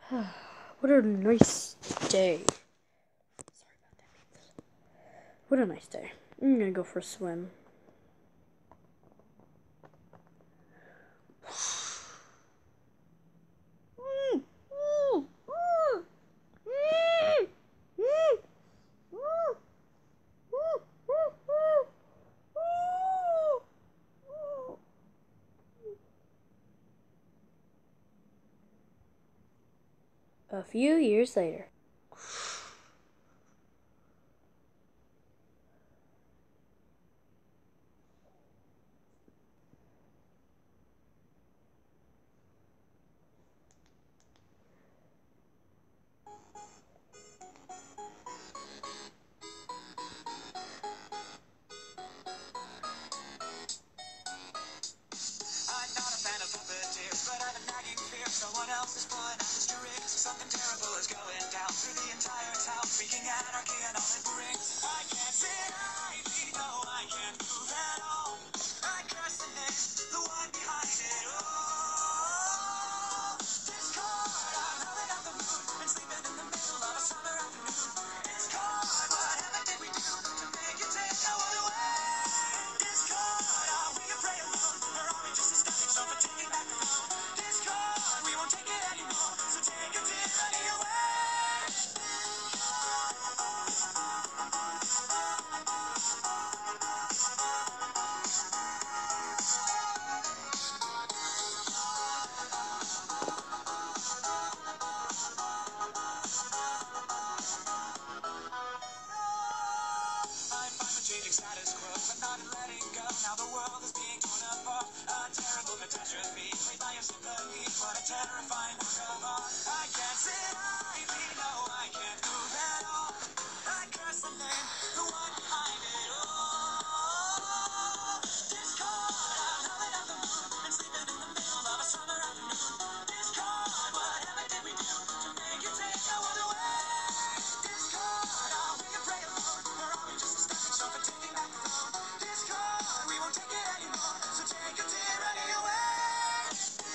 What a nice day. Sorry about that. What a nice day. I'm gonna go for a swim. A few years later. I'm not a fan of puppeteers, but I've a nagging fear someone else is pulling out the strings. Something terrible is going down through the entire town, wreaking anarchy and all it brings. I can't sit idly, no, I can't move at all. I curse the name, the one behind it all. Discord, I'm howling at the moon, been sleeping in the middle of a summer afternoon. Discord, what heaven did we do to make you take our world away? Discord, are we afraid alone, or are we just a stepping stone for taking back the throne? Discord, we won't take it anymore, so take your tyranny away. I'm fine with changing status quo, but not in letting go. Now the world is being torn apart. A terrible catastrophe, played by your sympathy. What a terrifying work of art. I can't sit idly, no, I can't move at all. I curse the name, the one behind it all. Discord, I'm howling at the moon, and sleeping in the middle of a summer afternoon. Discord, whatever did we do to make you take our world away? Discord, are we afraid alone, or are we just a stepping stone for taking back the throne? Discord, we won't take it anymore, so take your tyranny away.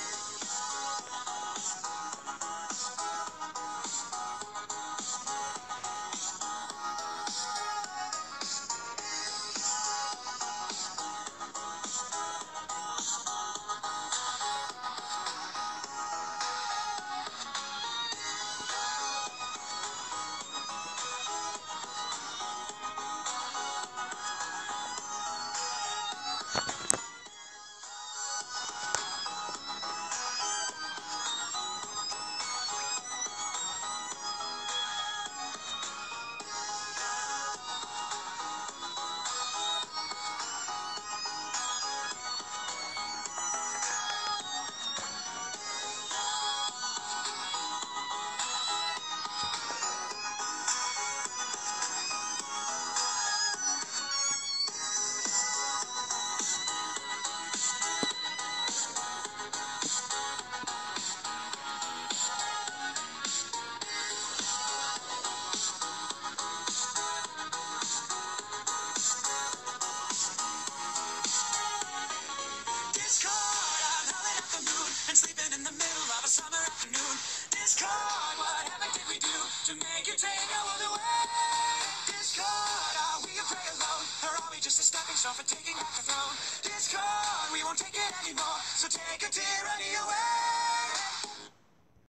Discord, I'm howling at the moon, and sleeping in the middle of a summer afternoon. Discord, what heaven did we do to make you take our world away? Discord, are we afraid alone, or are we just a stepping stone for taking back the throne? Discord, we won't take it anymore, so take your tyranny away.